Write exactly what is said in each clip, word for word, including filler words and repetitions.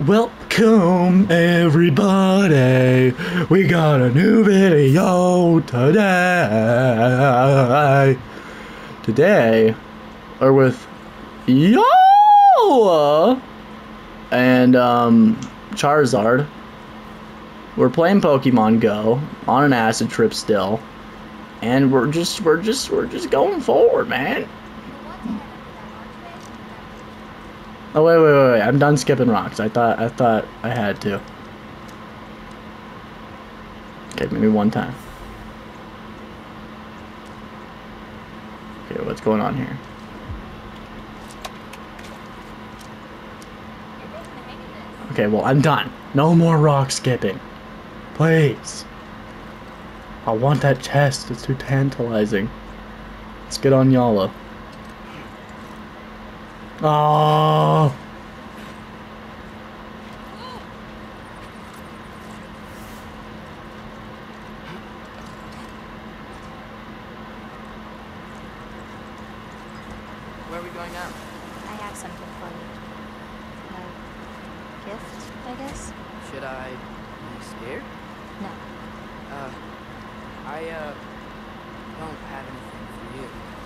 Welcome everybody, we got a new video today. Today, we're with Yola and um, Charizard. We're playing Pokemon Go on an acid trip still, and we're just we're just we're just going forward, man. Oh wait, wait, wait, wait! I'm done skipping rocks. I thought, I thought I had to. Okay, maybe one time. Okay, what's going on here? Okay, well, I'm done. No more rock skipping, please. I want that chest. It's too tantalizing. Let's get on Yala. Oh. Where are we going now? I have something for you. A gift, I guess? Should I be scared? No. Uh, I, uh, don't have anything for you.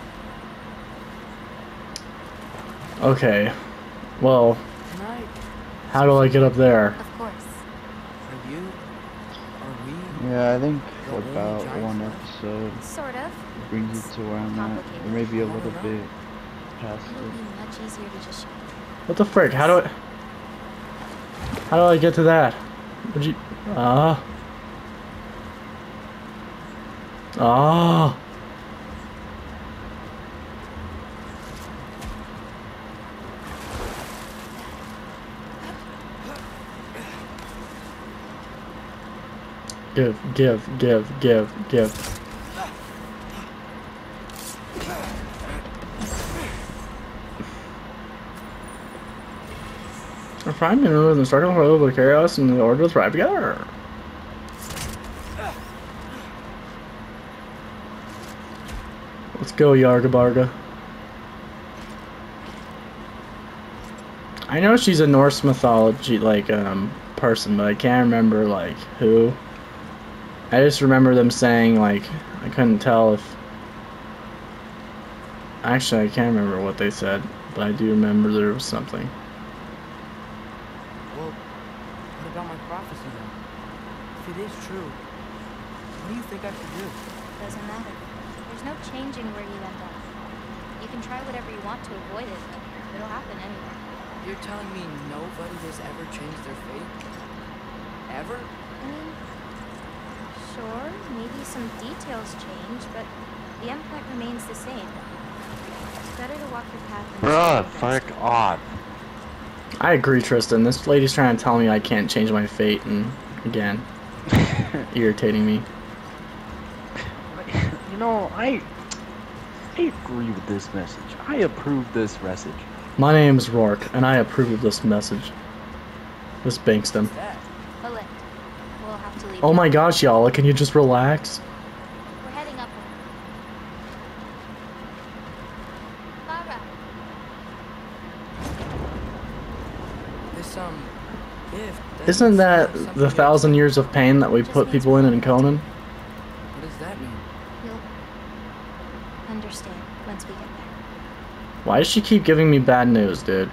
Okay. Well, Can I? how do I get up there? Of course. Are you? Are we? Yeah, I think The only about giant one flag? episode Sort of. brings you to where I'm at. Or maybe a little bit past It would it. be much easier to just show you. What the frick? How do I... How do I get to that? Would you... Ah. Ah. Give, give, give, give, give. Our prime minute in the circle for the chaos and the order to thrive together. Let's go, Yarga Barga. I know she's a Norse mythology like um person, but I can't remember like who. I just remember them saying like I couldn't tell if. Actually, I can't remember what they said, but I do remember there was something. Well, what about my prophecy then? If it is true, what do you think I should do? Doesn't matter. There's no changing where you end up. You can try whatever you want to avoid it, but it'll happen anyway. You're telling me nobody has ever changed their fate? Ever? I mean, sure, maybe some details change, but the impact remains the same. It's better to walk your path and Bruh, stay fuck invested. off. I agree, Tristan. This lady's trying to tell me I can't change my fate, and again, irritating me. You know, I I agree with this message. I approve this message. My name's Rourke, and I approve of this message. This Bankston. That. A lift. We'll have to leave. Oh now. my gosh, y'all, can you just relax? We're heading upward. Barbara. This, um, gift. doesn't Isn't that sound something the you- thousand years of pain that we put people in in Conan? What does that mean? You'll understand once we get there. Why does she keep giving me bad news, dude?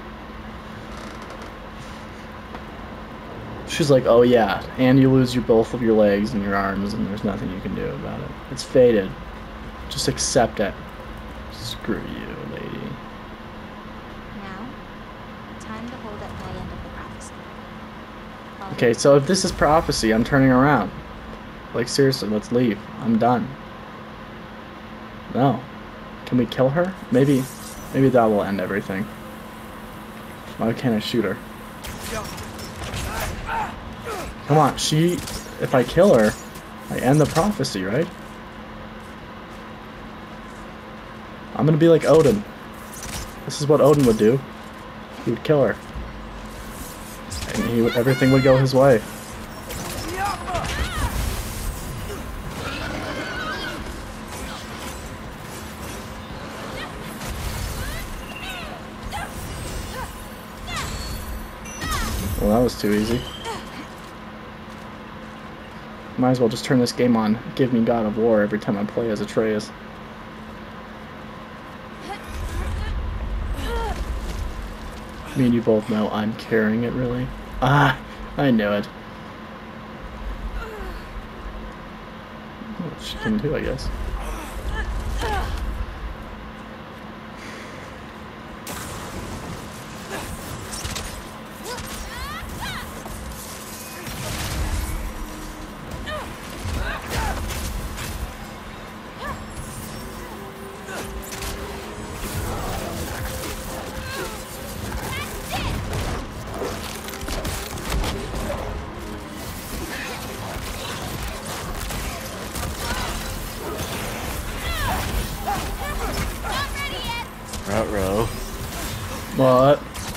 She's like, oh yeah, and you lose your both of your legs and your arms, and there's nothing you can do about it. It's fated. Just accept it. Screw you, lady. Now, time to hold up my end of the prophecy. Follow Okay, me. so if this is prophecy, I'm turning around. Like, seriously, let's leave. I'm done. No. Can we kill her? Maybe, maybe that will end everything. Why can't I shoot her? Come on, she... If I kill her, I end the prophecy, right? I'm gonna be like Odin. This is what Odin would do. He would kill her. And he would, everything would go his way. Well, that was too easy. Might as well just turn this game on. Give me God of War every time I play as Atreus. Me and you both know I'm carrying it, really. Ah, I knew it. Well, she can do, I guess. Ruh-roh. What?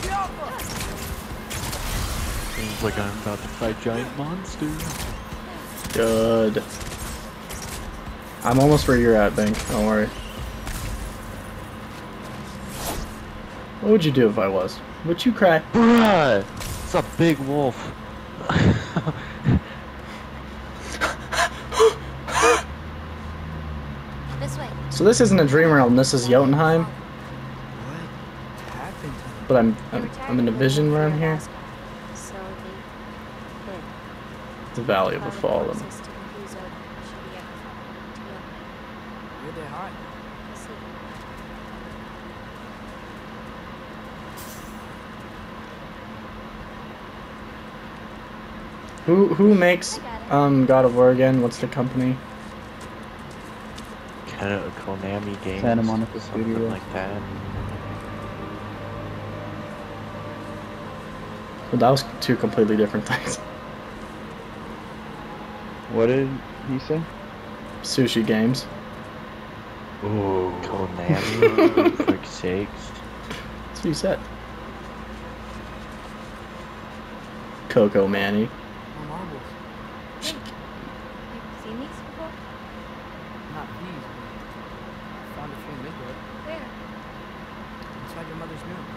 Seems like I'm about to fight giant monsters. Good. I'm almost where you're at, Bink. Don't worry. What would you do if I was? Would you cry? Bruh! It's a big wolf. This way. So this isn't a dream realm, this is Jotunheim. What happened to him? But I'm They I'm, retired I'm in a to vision live where I'm in here. Alaska, so they hid. The Valley of the Thought Fallen. it closest to whose own should be ever to Jotunheim. Where'd they hide? See. Who who makes um God of War again? What's the company? Kind of Konami games. Santa Monica something Studios. like that. Well, that was two completely different things. What did he say? Sushi games. Ooh. Konami, for quick sakes. That's what you said. Coco Manny. More marbles. You've seen these before? Not these, but I found a few in Midwood. Where? Inside your mother's room.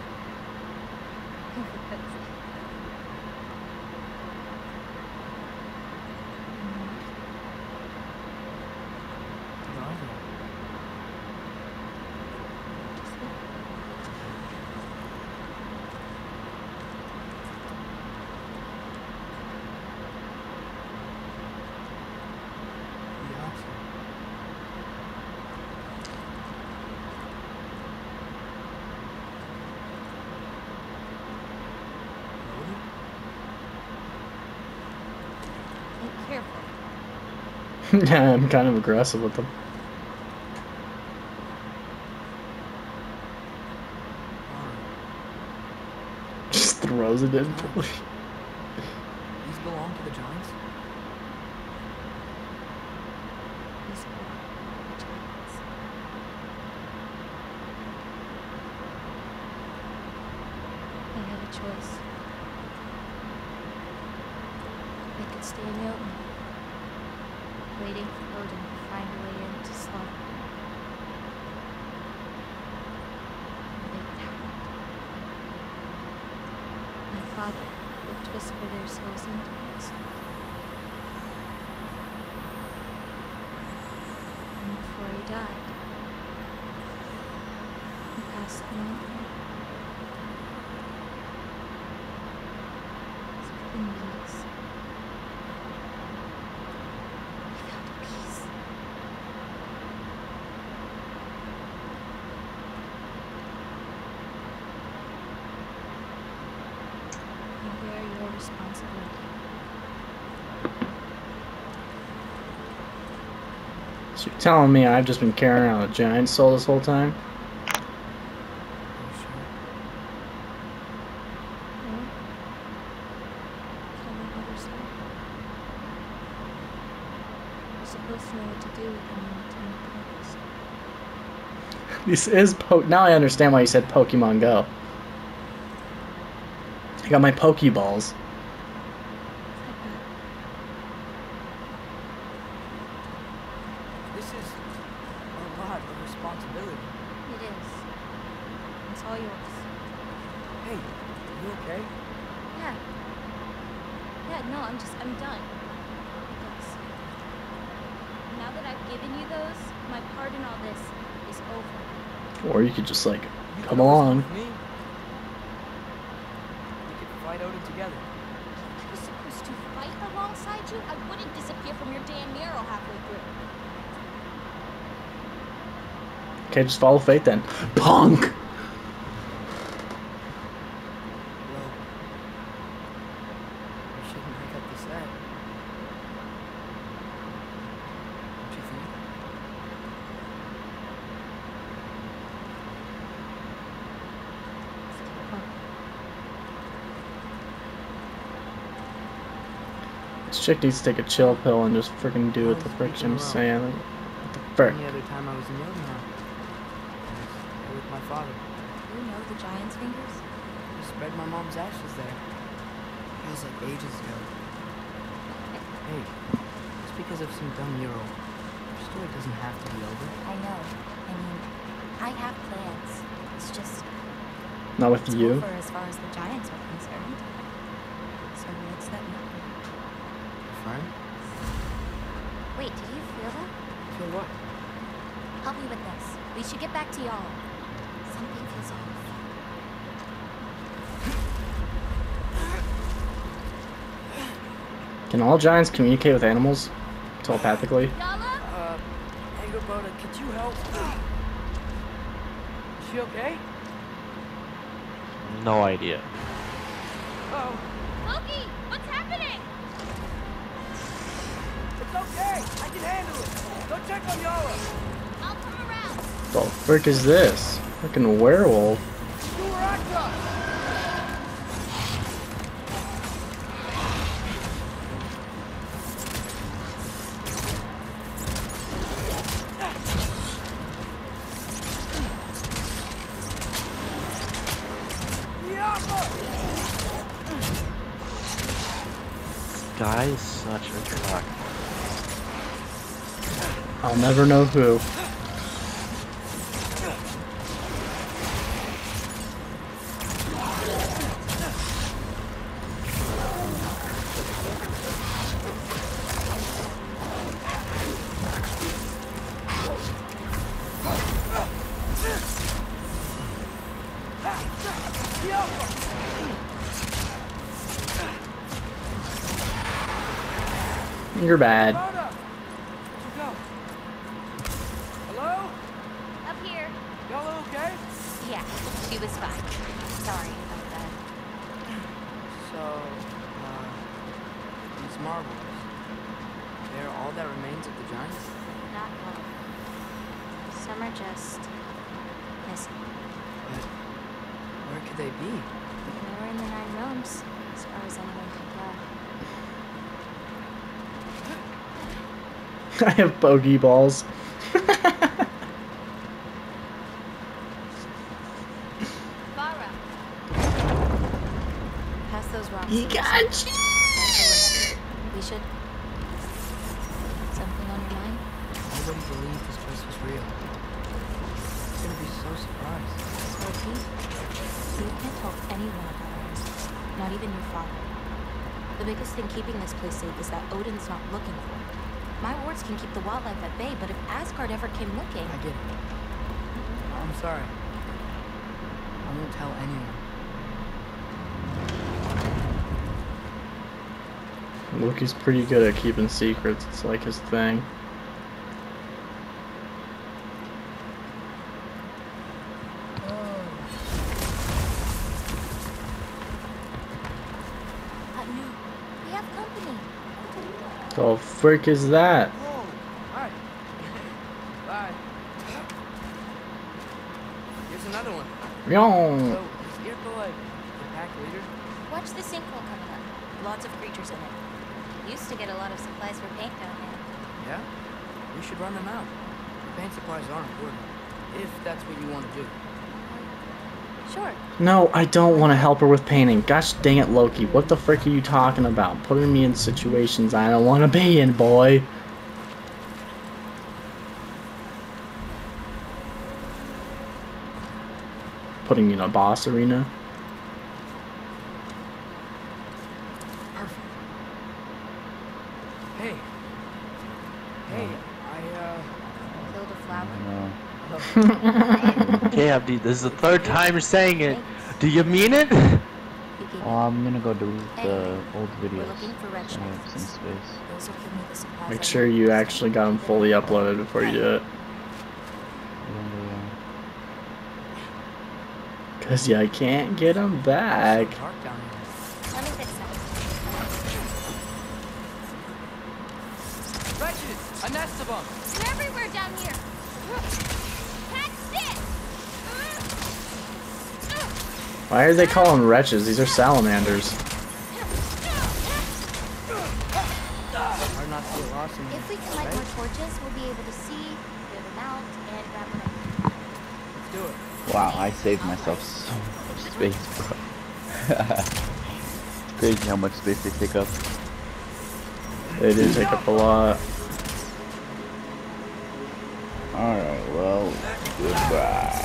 Where are they? The oxen. Loaded? Be careful. Yeah, I'm kind of aggressive with them. Alright. Just throws it in. These belong to the giants? These are the giants. They had a choice. They could stay in Jotun, waiting for Odin to find a way in to slaughter. Or they would have it. My father would whisper their souls into us. And before he died, he passed them over. Something nice. He found a peace. You bear your responsibility. So you're telling me I've just been carrying around a giant soul this whole time? Are you sure? No? Tell me what you're saying. You're supposed to know what to do with them when the time comes. This is po- now I understand why you said Pokemon Go. I got my Pokeballs. This is a lot of responsibility. It is. It's all yours. Hey, you okay? Yeah, Yeah, no, I'm just, I'm done. Because now that I've given you those, my part in all this is over. Or you could just like You come can always along. with me. We could fight Odin together. I was supposed to fight alongside you? I wouldn't disappear from your damn arrow halfway through. Okay, just follow fate then. Punk! Well, we shouldn't break up the set. Don't you think? This chick needs to take a chill pill and just freaking do what the frick I'm saying. What the frick? Any other time I was in Jotunheim, I was there with my father. You know the giant's fingers? I spread my mom's ashes there. Feels like ages ago. Hey, just because of some dumb euro, your story doesn't have to be over. I know. I mean, I have plans. It's just Not with it's you. over as far as the giants are concerned. So what's that mean? Fine. Wait, did you feel that? Feel what? Help me with this. We should get back to y'all. Something feels off. Can all giants communicate with animals telepathically? Yala? Uh, Angerboda, could you help? Is she okay? No idea. Oh, Loki, what's happening? it's okay. I can handle it. Go check on Yara. I'll come around. The frick is this? Freaking werewolf. Do her act Guy is such a truck. I'll never know who. You're bad. Where'd you go? Hello? Up here. Y'all okay? Yeah, she was fine. Sorry about that. So, uh, these marbles, they're all that remains of the giants? Not all. Some are just missing. But where could they be? They were in the Nine Realms, as far as anyone can tell. I have Pokeballs. Farah. Pass those rocks. You to the got side. you. We should. Something on your mind? Nobody believed this place was real. It's gonna be so surprised. Loki, you can't tell anyone about our innocence, not even your father. The biggest thing keeping this place safe is that Odin's not looking for it. My wards can keep the wildlife at bay, but if Asgard ever came looking... I get it. I'm sorry. I won't tell anyone. Loki's pretty good at keeping secrets. It's like his thing. Uh, no, we have company. The frick is that? Oh, hi. Bye. Here's another one. Yo. So, is Irko like the pack leader? Watch the sinkhole coming up. Lots of creatures in it. Used to get a lot of supplies for paint down there. Yeah? We should run them out. The paint supplies are important. If that's what you want to do. Sure. No, I don't want to help her with painting. Gosh dang it, Loki. What the frick are you talking about? Putting me in situations I don't want to be in, boy. Putting me in a boss arena. Perfect. have, dude. This is the third time you're saying it. Do you mean it? You gave Oh, I'm gonna go delete Hey, the old we're videos. looking for red So I have some shirts. space. Those will give me the supplies Make I sure need you to actually got them keep it fully up. uploaded before you do it. And, Cause yeah, I can't get them back. It's so dark down here. Let me fix that. Wretches! A nest of them! They're everywhere down here. Catch this! Why are they calling wretches? These are salamanders. Hard not to get lost in here. If we can light right? more torches, we'll be able to see, clear them out, and grab whatever. Let's do it. wow, I saved myself so much space, bro. It's crazy how much space they take up. They do take up a lot. Alright, well, goodbye.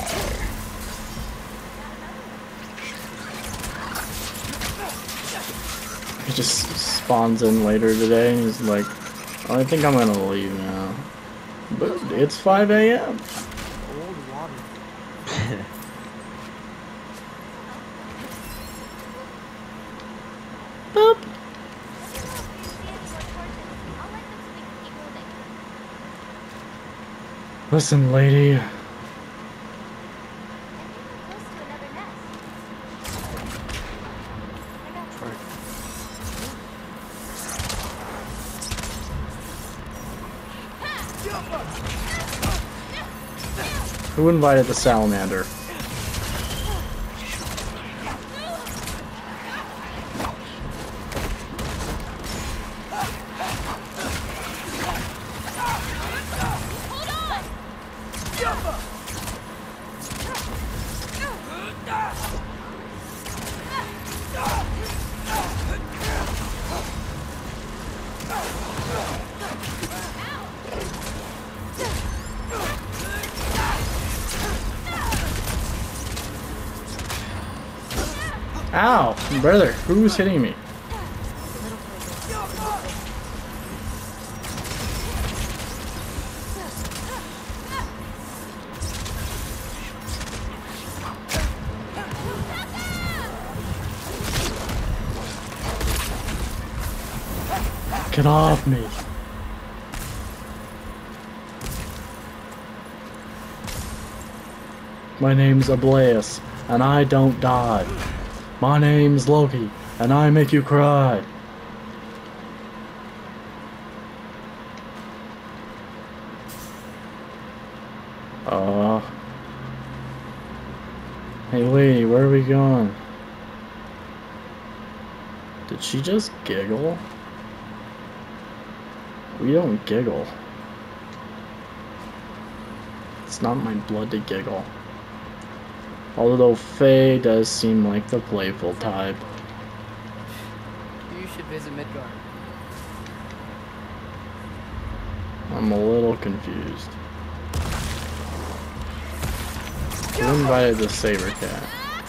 He just spawns in later today and he's like, oh, I think I'm gonna leave now. But it's five A M Old water. Boop. Listen, lady. Who invited the salamander? Ow, brother, who's hitting me? Get off me. My name's Ablaeus, and I don't die. My name's Loki, and I make you cry. Uh. Hey lady, where are we going? Did she just giggle? We don't giggle. It's not my blood to giggle. Although Faye does seem like the playful type. You should visit Midgard. I'm a little confused. Who invited the saber cat?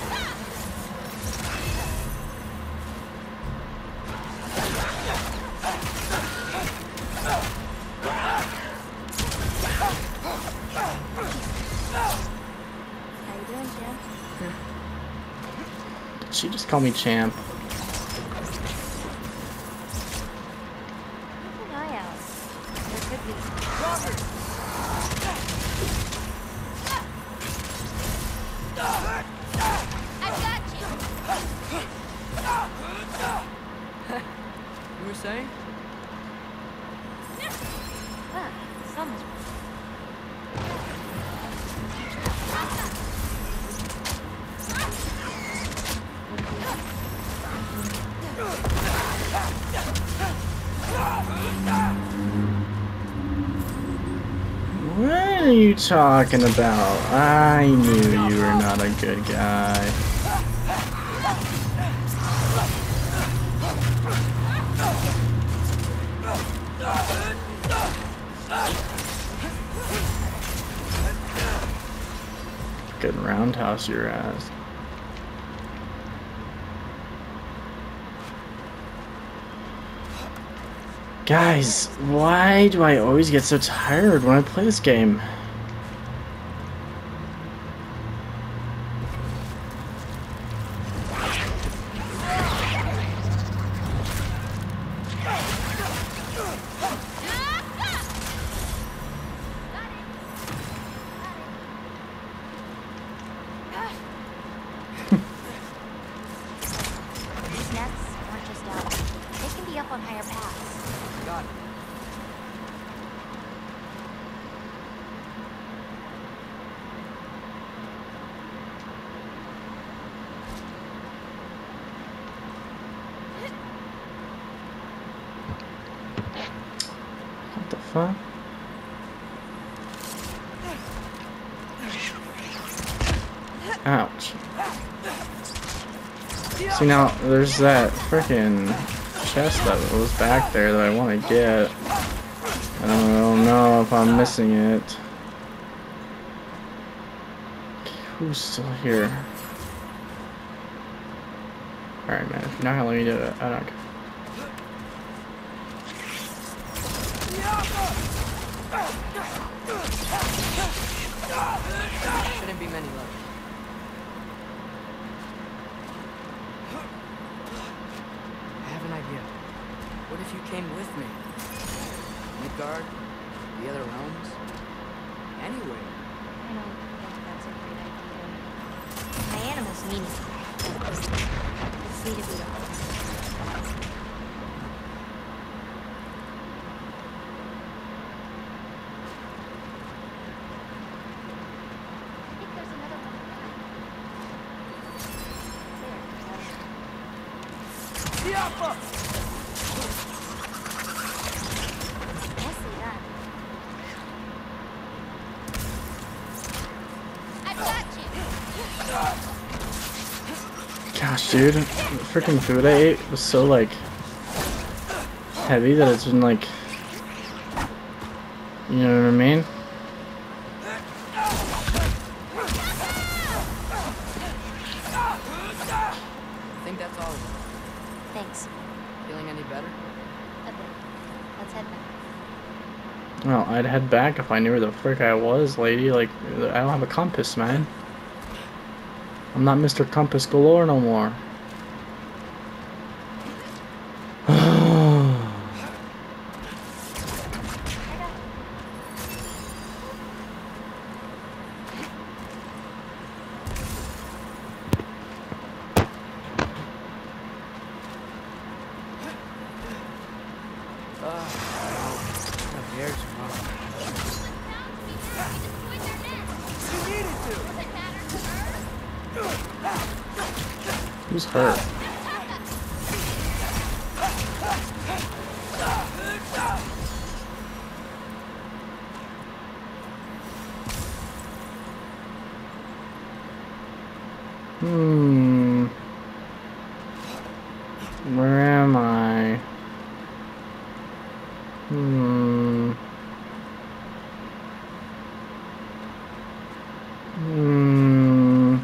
Did she just call me champ? Keep an eye out. There could be. I've got you. You were saying? Huh, someone's What are you talking about? I knew you were not a good guy. Good roundhouse your ass. Guys, why do I always get so tired when I play this game? huh? Ouch. See, now, there's that frickin' chest that was back there that I want to get. I don't know if I'm missing it. Who's still here? Alright, man, if you're not gonna let me do it, I don't care. Shouldn't be many left. I have an idea. What if you came with me? Midgard? The other realms? Anywhere. I don't think that's a great idea. My animals mean it. Let's see if we don't. I think there's another one there. There. I see that. I've got you. Gosh, dude, the freaking food I ate was so, like, heavy that it's been, like, you know what I mean? I think that's all of it. Thanks. Feeling any better? A bit. Let's head back. Well, I'd head back if I knew where the frick I was, lady. Like, I don't have a compass, man. I'm not Mister Compass Galore no more. Who's hurt? Hmm. Where am I? Hmm. Hmm.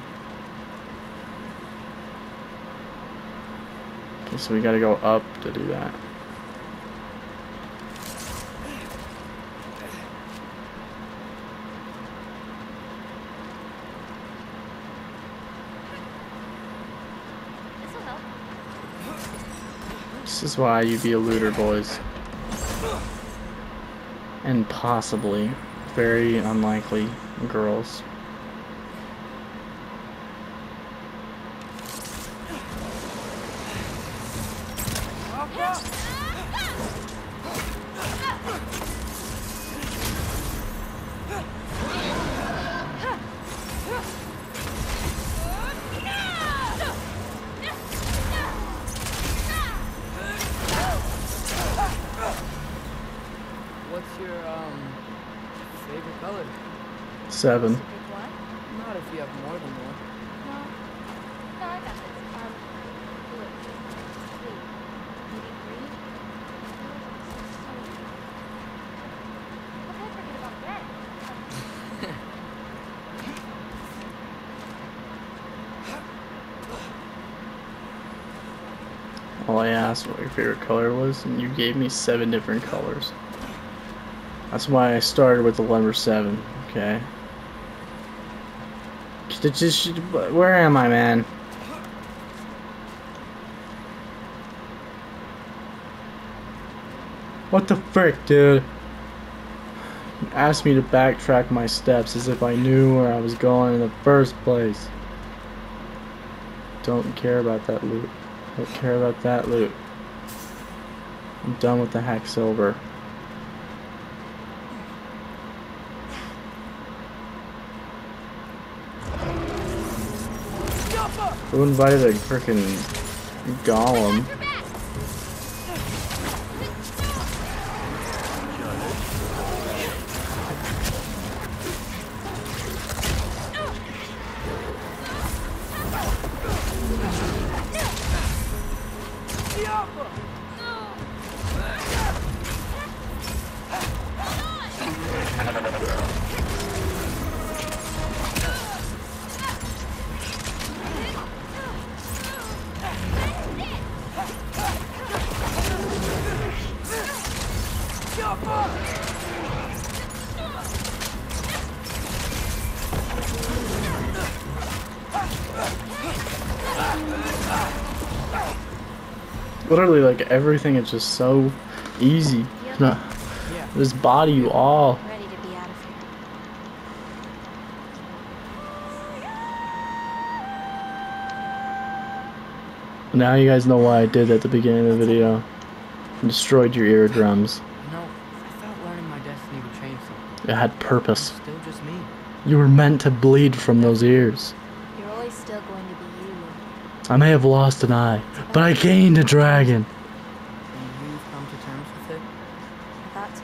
Okay, so we gotta go up to do that. This'll help. This is why you be a looter, boys. And possibly, very unlikely, girls. What's your, um, favorite color? Seven. Pick one? Not if you have more than one. No. No, I got this. Um, blue. Wait. Maybe green? What did I forget about red? All I asked what your favorite color was, and you gave me seven different colors. That's why I started with the number seven, okay? Just, just, where am I, man? What the frick, dude? You asked me to backtrack my steps as if I knew where I was going in the first place. Don't care about that loot. Don't care about that loot. I'm done with the hack silver. Who invited a frickin' golem? Literally, like, everything is just so easy. Nah, just body you all. Ready to be out of here. Now you guys know why I did at the beginning of the video. I destroyed your eardrums. No, I thought learning my destiny would change something. It had purpose. It's still just me. You were meant to bleed from those ears. You're always still going to be you. I may have lost an eye, but I gained a dragon. And you've come to terms with it? I thought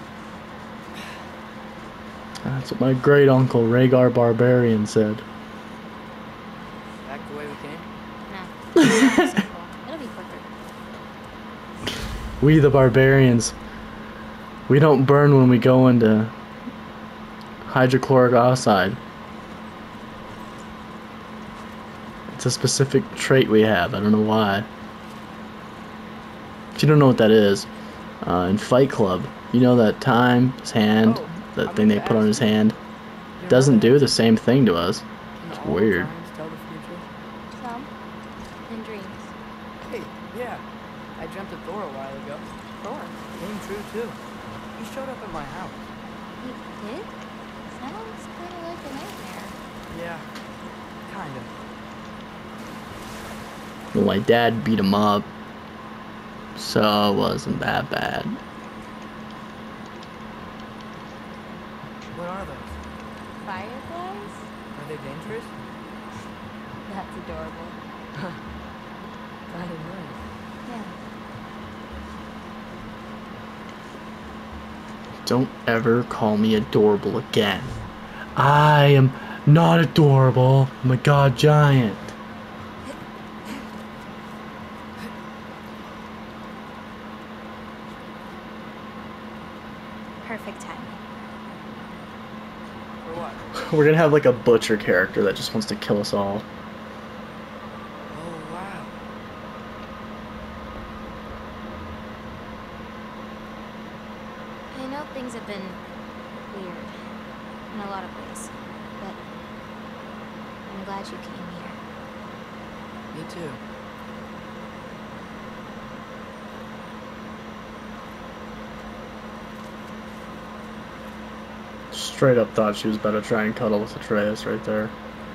so. That's what my great uncle Rhaegar Barbarian said. Back the way we came? No. Simple. It'll be quicker. We the barbarians, we don't burn when we go into hydrochloric oxide. It's a specific trait we have. I don't know why. If you don't know what that is, uh, in Fight Club, you know that time, his hand, Oh, that I thing meant they to put on ask his you. hand, You doesn't know do that the same thing to us. can It's all weird. times tell the future? Some. In dreams. Hey, yeah. I dreamt of Thor a while ago. Thor. Came true, too. He showed up at my house. You did? Sounds kind of like a nightmare. Yeah, kind of. Well, my dad beat him up, so it wasn't that bad. What are those? Fireflies? Are they dangerous? That's adorable. Kind of nice. Yeah. Don't ever call me adorable again. I am not adorable. I'm a god giant. Perfect timing. For what? We're gonna have like a butcher character that just wants to kill us all. Oh, wow. I know things have been weird in a lot of ways, but I'm glad you came here. Me too. Straight up thought she was about to try and cuddle with Atreus right there.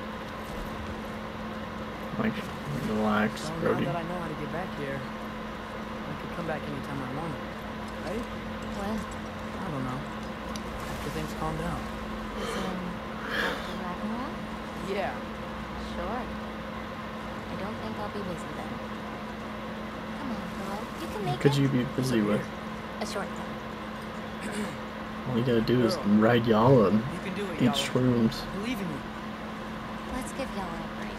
Like, relax, So now Brody. that I know how to get back here, I could come back anytime I wanted. Right? When? I don't know. After things calm down. Is in after Ragnarok? Yeah. Sure. I don't think I'll be busy then. Come on, girl. You can make Could it. you be busy with? A shortcut. All you gotta do is ride Yala and You can do it, eat Yala. shrooms. Believe in you. Let's give y'all a break.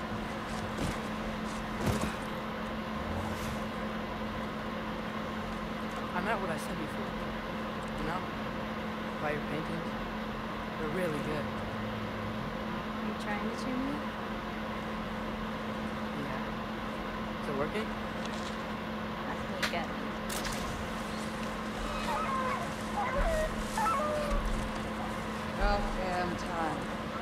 I meant what I said before. You know? By your paintings. They're really good. Are you trying to cheer me up? Yeah. Is it working? That's really good. About damn time.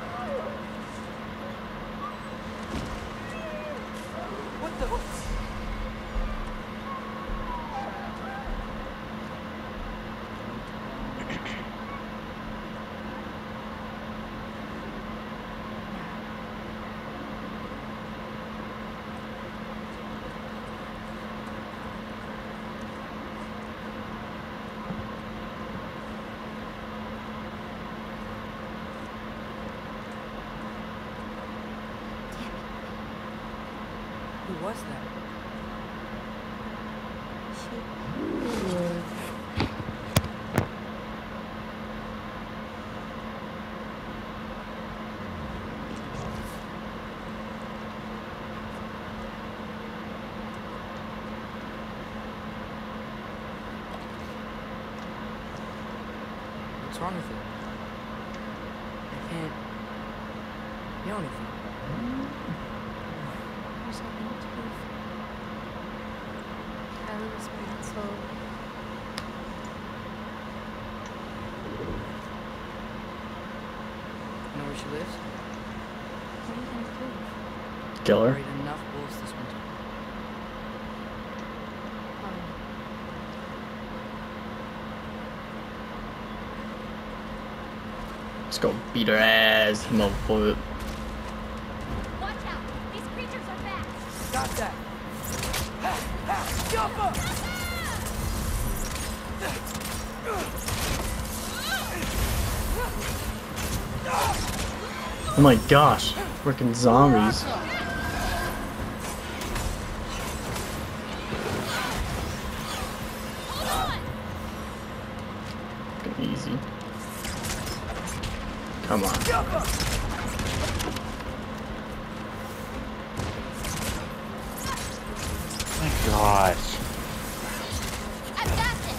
What the? Who was that? wrong with you? I can't feel anything. There's nothing to do. Kylie was breathing slowly. You know where she lives? What are you gonna do? Kill her. Buried enough wolves this winter. Um, Let's go beat her ass, motherfucker. watch out! These creatures are back! Got that! Jump up! Oh my gosh, freaking zombies. Fucking easy. Come on. My gosh. I've got this!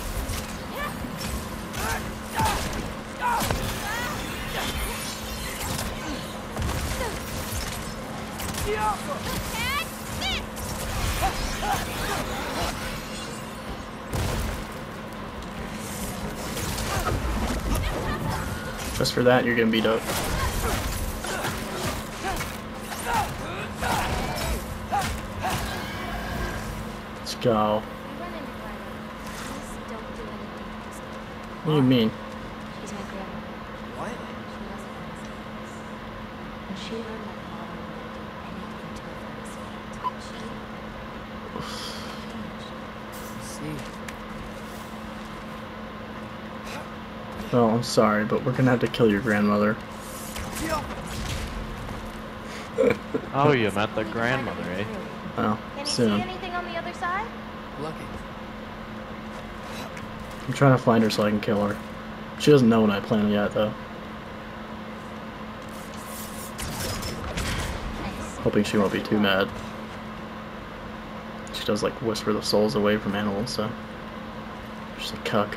Tag this! Just for that, you're getting beat up. Let's go. We run into Kylie. Please don't do anything nasty. What do you mean? She's my grandmother. What? She wasn't innocent. When she heard my father would do anything to avert his fate, she changed. I see. Well, I'm sorry, but we're gonna have to kill your grandmother. Oh, you meant the grandmother, eh? Well, Can you soon. see anything on the other side? Lucky. I'm trying to find her so I can kill her. She doesn't know what I plan yet, though. Nice. Hoping she won't be too mad. She does, like, whisper the souls away from animals, so... She's a cuck.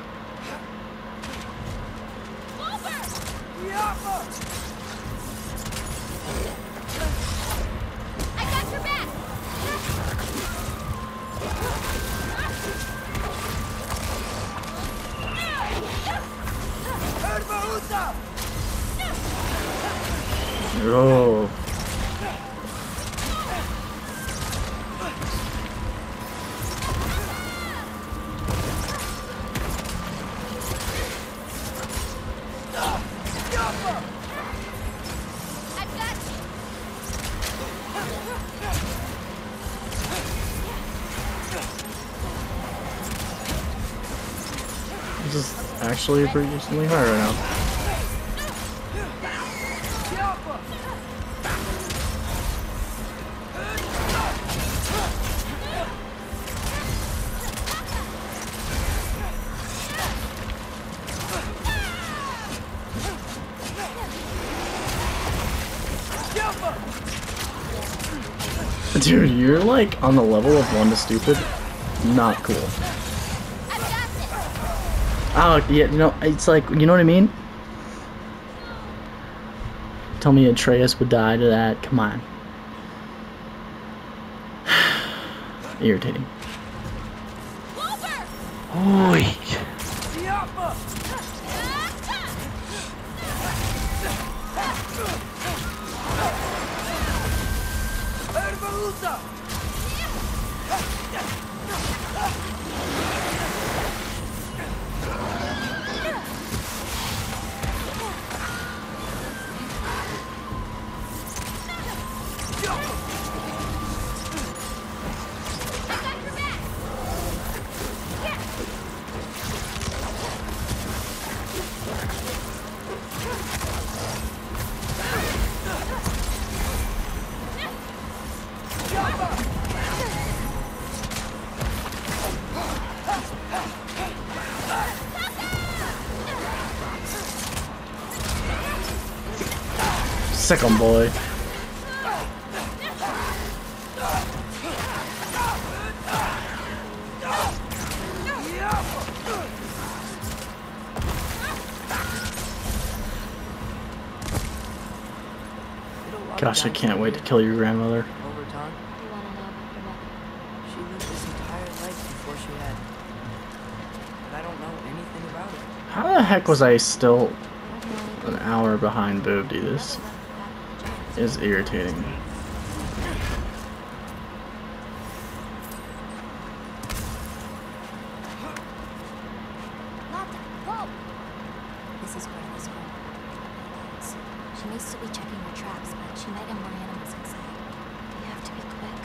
I got your back! Oh. I've got This is actually pretty decently hard right now. Dude, you're like on the level of one to stupid. Not cool. Oh, yeah, you know, it's like, you know what I mean? Tell me Atreus would die to that. Come on. Irritating. Oi! Sick 'em, boy. Gosh, I can't wait to kill your grandmother. Over time, You want to know about your mother? she lived this entire life before she had me. But I don't know anything about it. How the heck was I still I have no an idea. hour behind Boobty? Mother This left the path of the giants. is irritating. Not that. Whoa! This is Grandma's home. So, she may still be checking her traps, but she might have more animals inside. You have to be quick.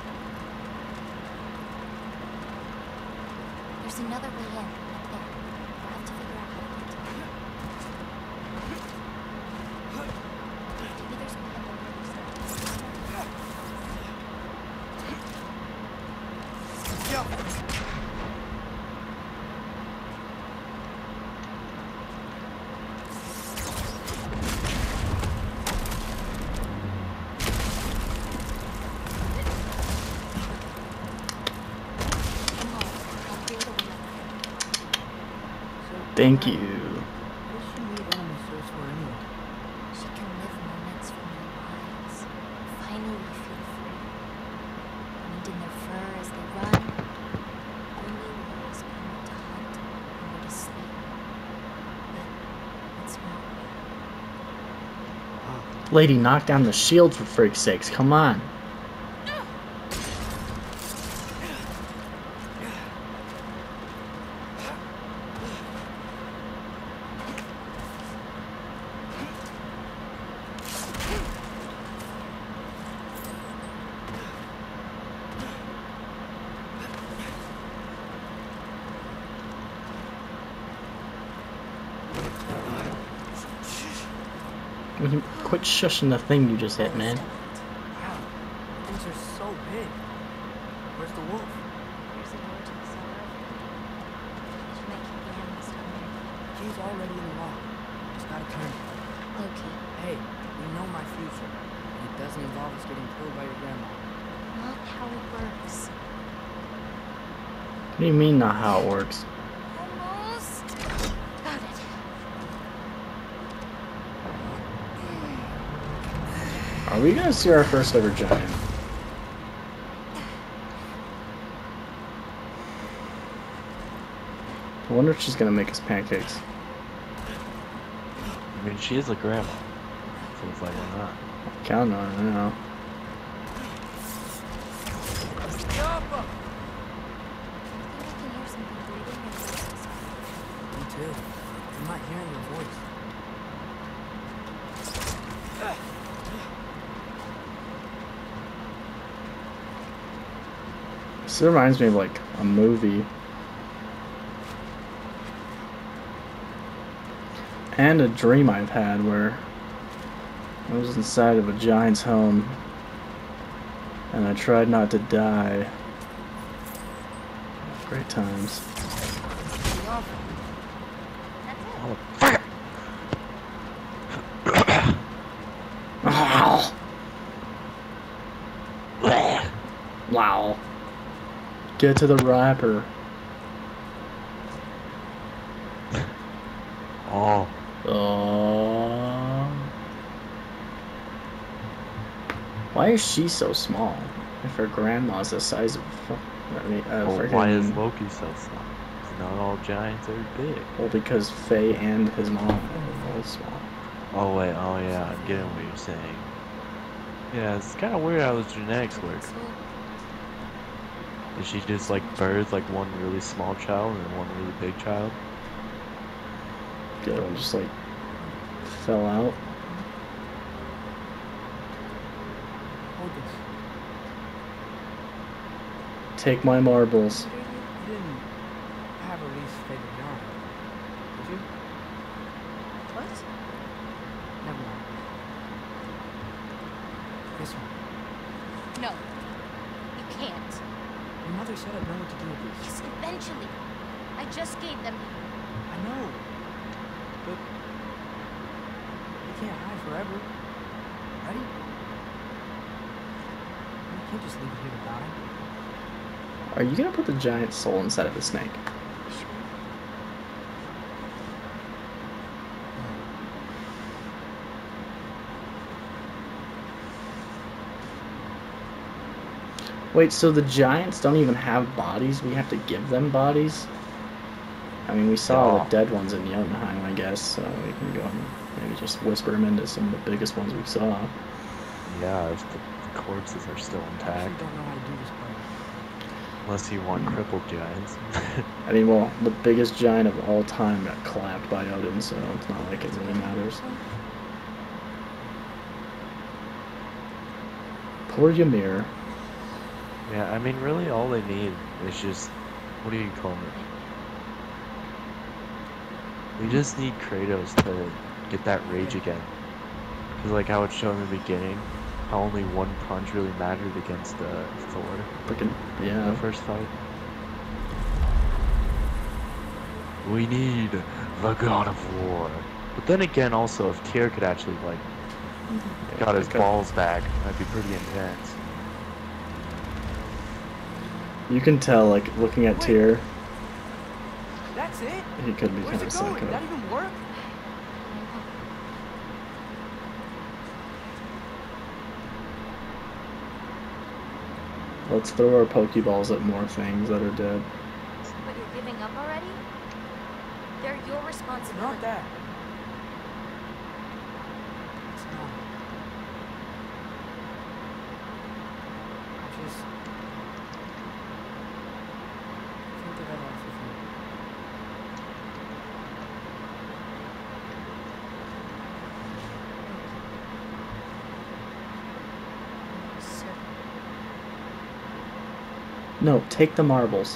There's another way in, up there. We'll have to figure out how to get to it. Maybe there's one up on the other side. Come on, I'll clear the way up there. So, Thank why- you. What does she need animal souls for anyway? She can live moments from their lives. Finally feel free. Wind in their fur as they run. Only wolves know when to hunt and where to sleep. But it's not real. Lady, knock down the shield for freak's sakes. Come on. Will you quit shushing the thing you just hit, man? Wow, things are so big. Where's the wolf? Here's a door to the cellar of the She might keep the animals down there. He's already in the lock. Just gotta turn it. Loki, Hey, we know my future. And it doesn't involve us getting killed by your grandma. not how it works. What do you mean, not how it works? Almost. Got it. Are we gonna see our first ever giant? I wonder if she's gonna make us pancakes. I mean, she is a grandma. So it's like, why not? Counting on it, I know. Jump! I think I can hear something breathing and voices. Me too. I'm not hearing your voice. This reminds me of like a movie. And a dream I've had where I was inside of a giant's home and I tried not to die. Great times. Oh, fuck! Wow. Wow. Get to the wrapper. Oh, Uh, why is she so small? If her grandma's the size of, I mean, uh, well, freaking, why is Loki so small? 'Cause not all giants are big. well, because Faye and his mom are both small. Oh wait, oh yeah, I'm getting what you're saying. Yeah, it's kind of weird how those genetics work. Is she just like birth like one really small child and one really big child? The other one just like fell out. Hold this. Take my marbles. You didn't have a lease figured out, did you? What? Never mind. This one. No. You can't. Your mother said I'd know what to do with these. Yes, eventually. I just gave them to you. I know. But you can't hide forever. Ready? You can't just leave it here to die. Are you gonna put the giant soul inside of the snake? Sure. Wait, so the giants don't even have bodies? We have to give them bodies? I mean, we saw Yeah. the dead ones in Jotunheim, I guess, so we can go and maybe just whisper them into some of the biggest ones we saw. Yeah, if the corpses are still I actually intact. don't know how to do this part. Unless you want crippled giants. I mean, well, the biggest giant of all time got clapped by Odin, so it's not like it really matters. Poor Ymir. Yeah, I mean, really all they need is just, what do you call it? We just need Kratos to get that rage again. Because like how it showed in the beginning, how only one punch really mattered against uh, Thor Freaking, in yeah. the first fight. We need the God of War. But then again, also, if Tyr could actually, like, got his balls back, that'd be pretty intense. You can tell, like, looking at Tyr, That's it? he could be Where's kind of it going? Did psycho. that even work? Let's throw our Pokeballs at more things that are dead. But you're giving up already? They're your responsibility. Not that. It's not. I just think that I lost with you. Sir. No, take the marbles.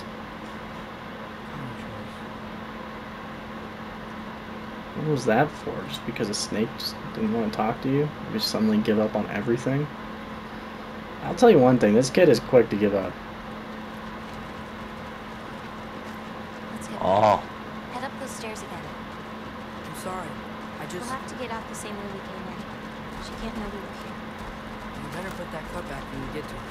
What was that for? Just because a snake just didn't want to talk to you? You just suddenly give up on everything? I'll tell you one thing, this kid is quick to give up. Let's get Oh, Head up those stairs again. I'm sorry. I just... We'll have to get out the same way we came in. She can't know we were here. You better put that cut back when you get to it.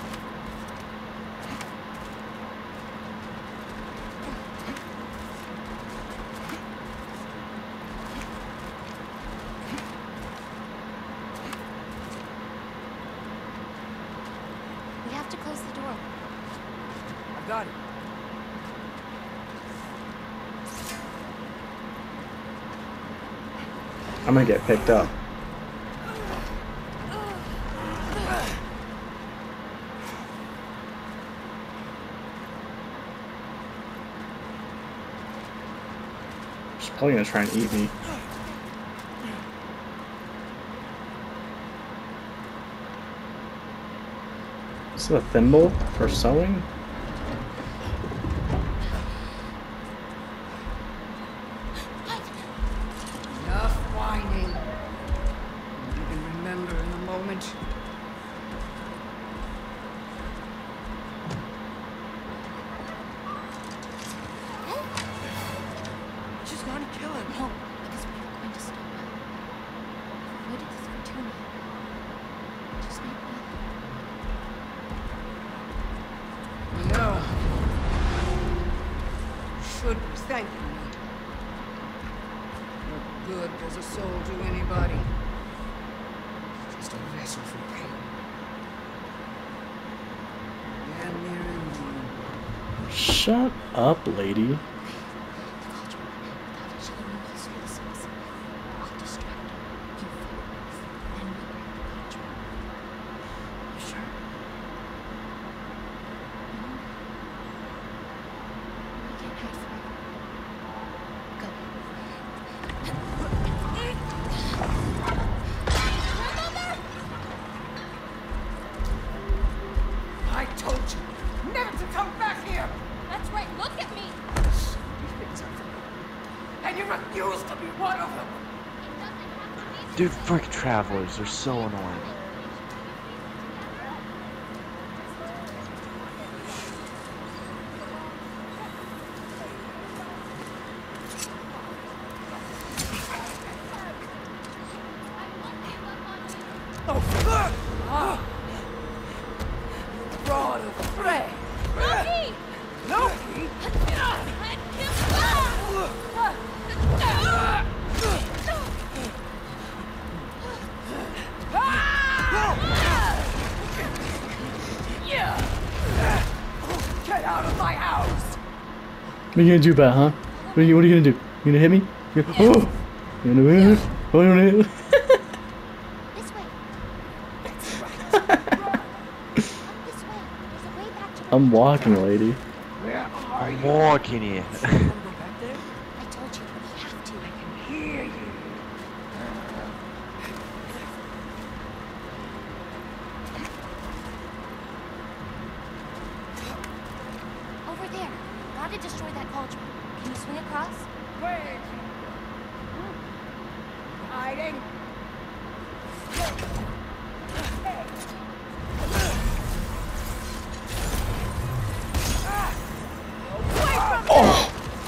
We have to close the door. I've got it. I'm gonna get picked up. She's probably gonna try and eat me. Is it a thimble for sewing? Enough whining. You can remember in a moment. Just gotta kill him. No, because we are going to stop her. We've avoided this for too long. Just need one. No. You should be thanking me. What good does a soul do anybody? Just a vessel for pain. And there in you. Shut up, lady. The cauldron. Without it, she'll know he's useless. I'll distract her. You focus. Then we grab the cauldron. You sure? No. We can't hide forever. Go. I told you never to come back here! That's right, look at me! And you refuse to be one of them! dude, frick travelers, they're so annoying. Rod of Frey! Loki! Loki? What are you gonna do about it, huh? What are you, what are you gonna do? You gonna hit me? You gonna, oh! You gonna hit me? Oh, you gonna hit me? This way. That's right. Come this way. There's a way back to where I'm we came walking, from. lady. Where are I'm you? walking here. Wanna go back there? I told you, we have to. I can hear you. Over there. Gotta destroy that cauldron. Can you swing across? Where? Hiding. Oh!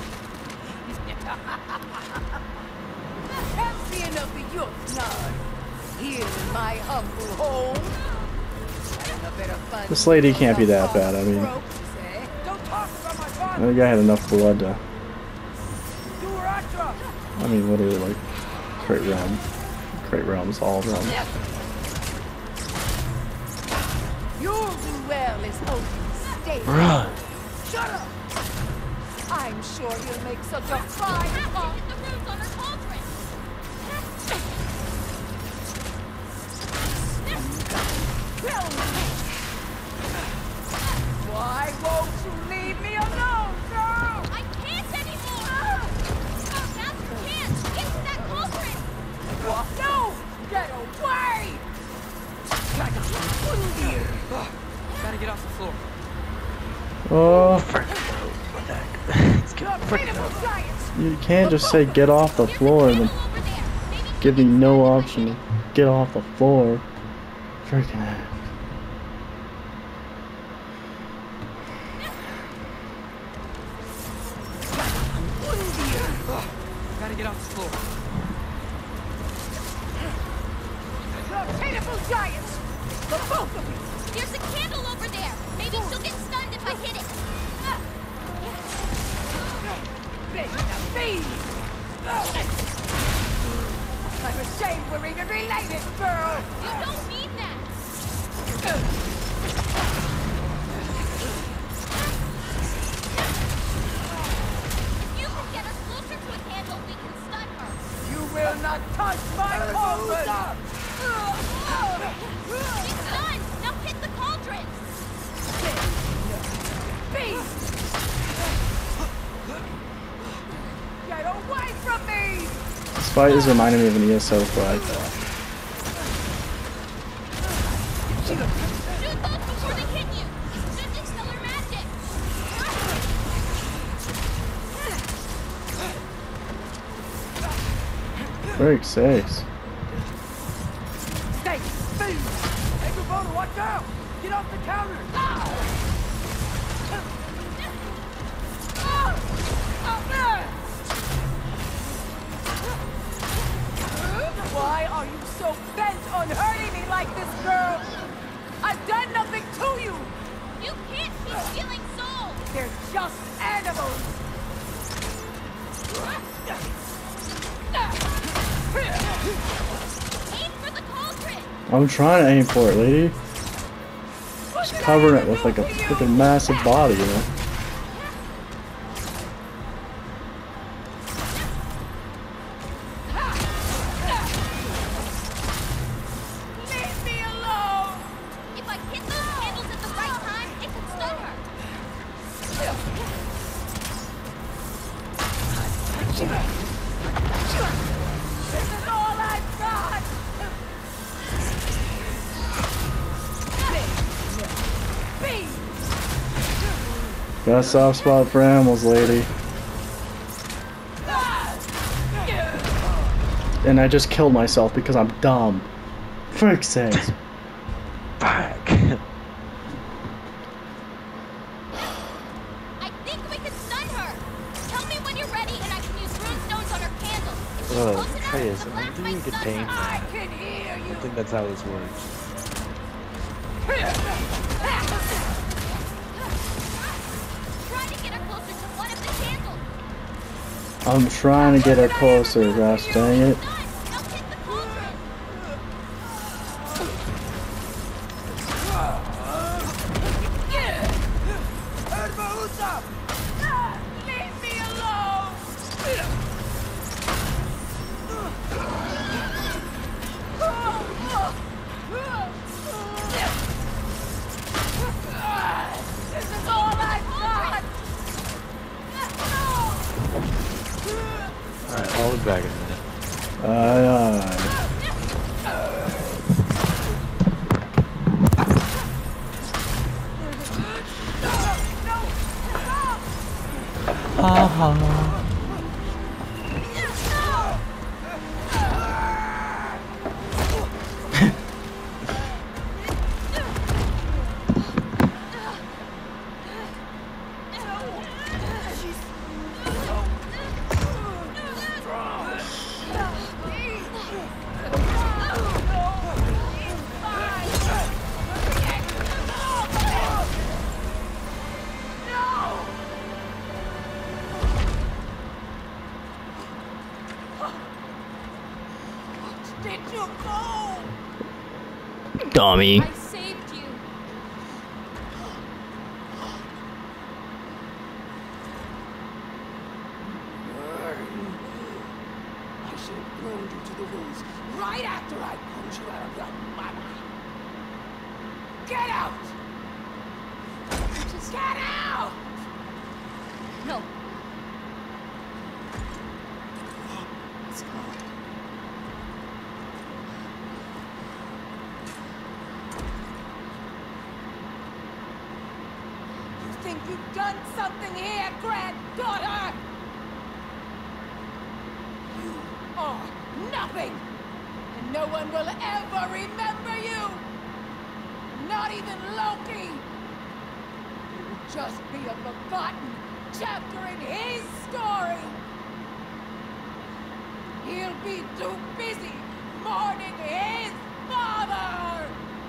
Can't see enough of your blood. Here in my humble home. Having a bit of fun. This lady can't be that bad, I mean. Ropes, eh? Don't talk about my I father. think I had enough blood to. Do her extra. I mean, literally, like, Crate Realm. Crate Realms, all of them. You'll do well as Odin stays. Run. Shut up! I'm sure he'll make such a fine punk. Hit the roof on her cauldron. Kill me! Why won't you leave me alone, girl? I can't anymore. Oh, now's your chance. Get to that cauldron. What? No! Get away! Gotta get off the floor. Oh, Let's You're get freaking pitiful out. giants! you can't just say get off the floor and then Over there. Maybe give me no option to get off the floor. Freaking heck. Gotta get off the floor. You're pitiful giants! The both of you! there's a candle over there. Maybe she'll get stunned if I hit it. Big fiend! I'm ashamed we're even related, girl! You don't mean that. If you can get us closer to a candle, we can stun her. You will not touch my cauldron! She's stunned. Now hit the cauldron. Beast! Get away from me! This fight is reminding me of an E S O fight. Shoot those before they hit you. Just stellar magic. Very sakes. Stay! Food! Hey, Kubota, watch out! Get off the counter! Ah! Ah! Ah! Why are you so bent on hurting me like this, girl? I've done nothing to you! You can't keep stealing souls. They're just animals! Aim for the cauldron. I'm trying to aim for it, lady. Just covering it with like a freaking massive body, you know? Leave me alone! If I hit those candles at the right time, it can stun her. This is all I've got! Be! Got a soft spot for animals, lady. And I just killed myself because I'm dumb. Frick's sakes. Back. I think we can stun her. Tell me when you're ready, and I can use rune stones on her candle. If she's Oh, close enough, Atreus, the am I blast doing might good stun pain? her. I can hear you! I think that's how this works. Try to get her closer to one of the candles. I'm trying to get her closer, gosh dang it. Done. Now hit the cauldron. Herbahusa! Ah, leave back in a minute. Aye, aye. Uh-huh. Did you go? Dummy. I saved you. I should have thrown you to the wolves right after I pulled you out of your mama. Get out! Just Get out! no. Let's go. You think you've done something here, granddaughter? You are nothing! And no one will ever remember you! Not even Loki! You will just be a forgotten chapter in his story! He'll be too busy mourning his father!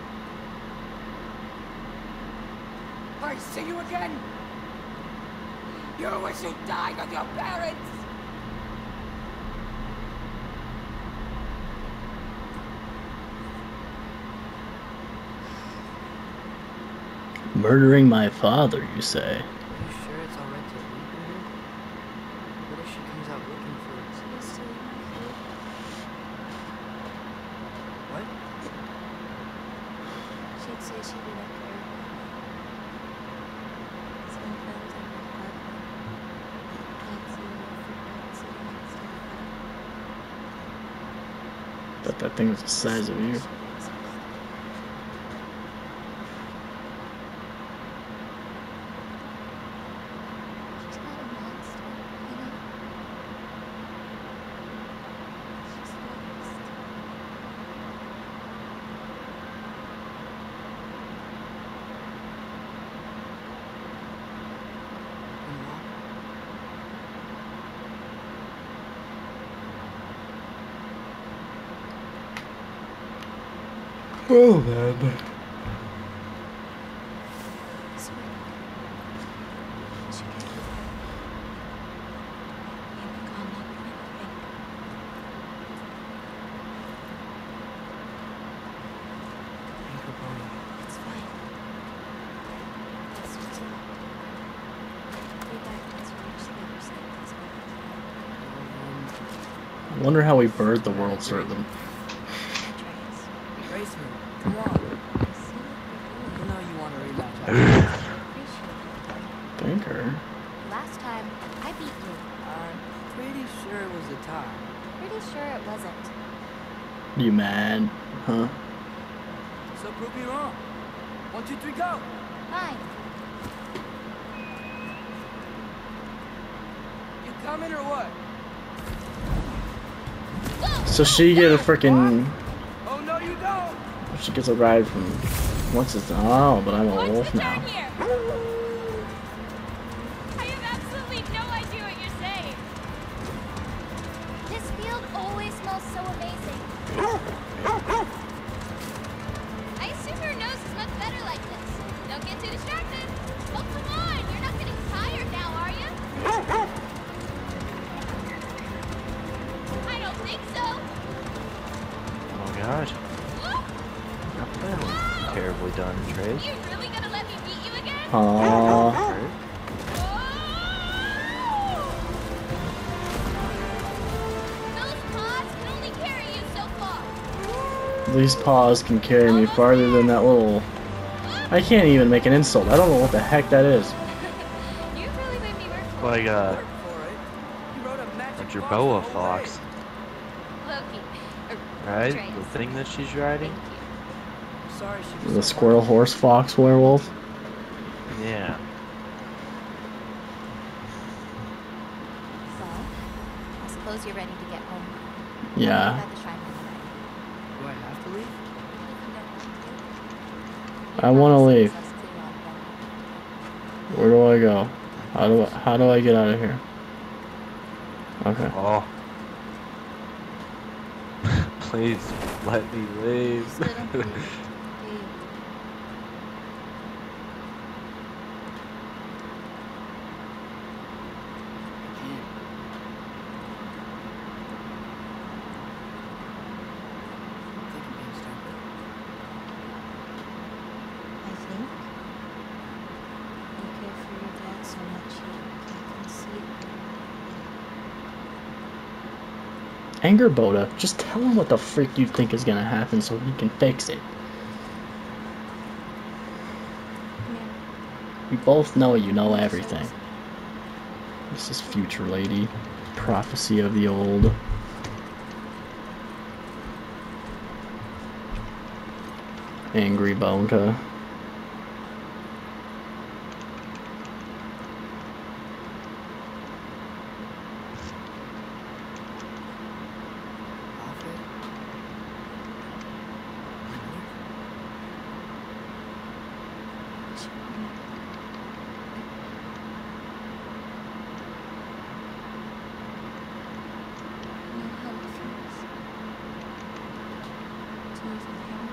I see you again! You wish you died with your parents! Murdering my father, you say? Are you sure it's alright to leave her here? What if she comes out looking for us? She used to eat my food. What? She'd say she didn't care about me. Sometimes I would hug her. Can't see her for bread sitting next to her bed. Bet that thing was the size of you. She's not a monster, you know? She's lost. And Mom? Oh, man. Sweetie. She can keep her. You be gone longer than you think. Anchor Pony. It's fine. It's just locked. Be back once we reach the other side of this village. Um, I wonder how we birthed the world serpent. Atreus, Raceman, come on. I see what You you're know you want to rematch. doing. I appreciate it. Thinker. Last time, I beat you. I'm pretty sure it was a tie. Pretty sure it wasn't. You mad? Huh? So prove me wrong. One, two, three, go! Fine. You coming or what? So she get a freaking. Oh no, you don't! She gets a ride from. What's his? Oh, but I'm a wolf now. here? I have absolutely no idea what you're saying. This field always smells so amazing. I assume your nose is much better like this. Don't get too distracted. Oh, come on. You're not getting tired now, are you? I don't think so. Oh gosh. Not bad. Terribly done, Trace. You really gonna let me beat you again? Aww. Right? Those paws can only carry you so far. These paws can carry me farther than that little. I can't even make an insult. I don't know what the heck that is. You really made me work for Like uh, For it. You wrote a magic a box Jerboa the whole fox. way. Right? Atreus. The thing that she's riding? Thank you. I'm sorry she was The so squirrel, hard. horse, fox, werewolf. Yeah. Well, I suppose you're ready to get home. Yeah. I'll meet you by the shrine when you're ready. Do I have to leave? You don't want to. I Your wanna father leave. sends us clear on them. Where do I go? How do I, how do I get out of here? Okay. Oh. Please let me leave. Still don't believe it, do you? I can't. I think I'm being stupid. I think you care for your dad so much you can't conceive. Anger Boda, just tell him what the freak you think is gonna happen so he can fix it. Come here. We both know you know everything. This is future lady. Prophecy of the old. Angry Bonka. Alfred? You know how it feels to lose a parent,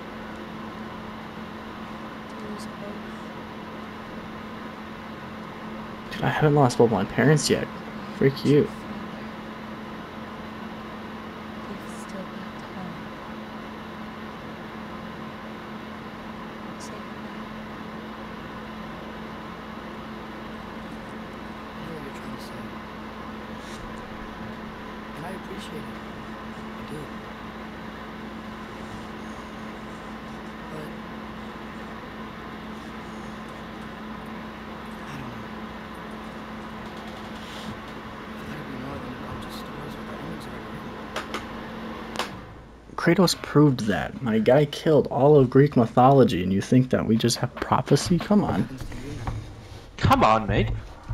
to lose both. Dude, I haven't lost both my parents yet. Freak you. You've still got home. Say goodbye. I know what you're trying to say. And I appreciate it. I do. But I don't know. I thought it'd be more than a bunch of stories with the endings already written. Kratos proved that. My guy killed all of Greek mythology, and you think that we just have prophecy? Come What on. happens to you now? Come on, mate.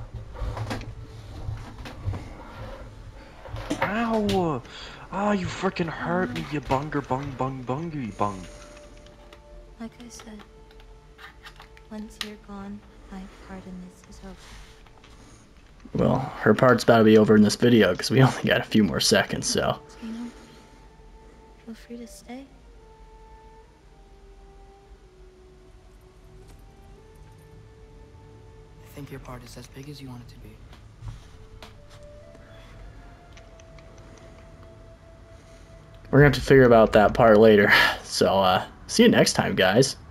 Ow! Oh, you freaking hurt me, you bunger bung bung bungy bung. Like I said, once you're gone, my part in this is over. Well, her part's about to be over in this video because we only got a few more seconds, so. So, you know, feel free to stay. I think your part is as big as you want it to be. We're gonna have to figure about that part later. So, uh, see you next time, guys.